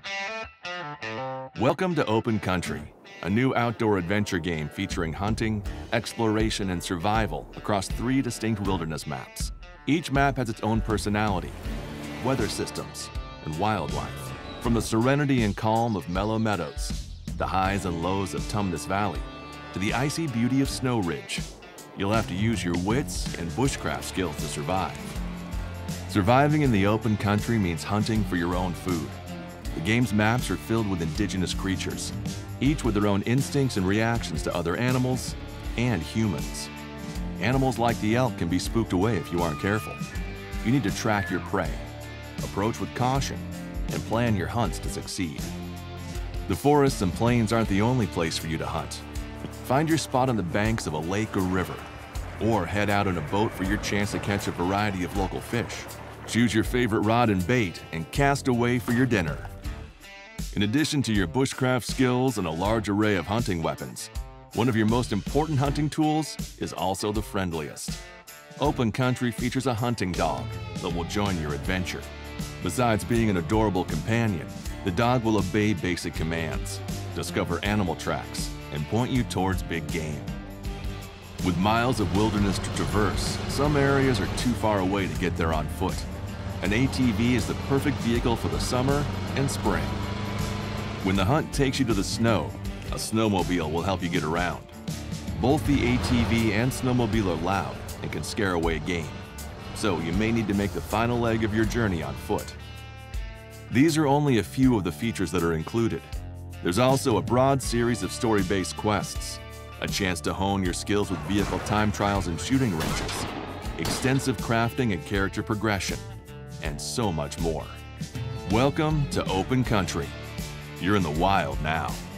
Welcome to Open Country, a new outdoor adventure game featuring hunting, exploration, and survival across 3 distinct wilderness maps. Each map has its own personality, weather systems, and wildlife. From the serenity and calm of mellow meadows, the highs and lows of Tumnus Valley, to the icy beauty of Snowridge, you'll have to use your wits and bushcraft skills to survive. Surviving in the open country means hunting for your own food. The game's maps are filled with indigenous creatures, each with their own instincts and reactions to other animals and humans. Animals like the elk can be spooked away if you aren't careful. You need to track your prey, approach with caution, and plan your hunts to succeed. The forests and plains aren't the only place for you to hunt. Find your spot on the banks of a lake or river, or head out in a boat for your chance to catch a variety of local fish. Choose your favorite rod and bait and cast away for your dinner. In addition to your bushcraft skills and a large array of hunting weapons, one of your most important hunting tools is also the friendliest. Open Country features a hunting dog that will join your adventure. Besides being an adorable companion, the dog will obey basic commands, discover animal tracks, and point you towards big game. With miles of wilderness to traverse, some areas are too far away to get there on foot. An ATV is the perfect vehicle for the summer and spring. When the hunt takes you to the snow, a snowmobile will help you get around. Both the ATV and snowmobile are loud and can scare away game, so you may need to make the final leg of your journey on foot. These are only a few of the features that are included. There's also a broad series of story-based quests, a chance to hone your skills with vehicle time trials and shooting ranges, extensive crafting and character progression, and so much more. Welcome to Open Country. You're in the wild now.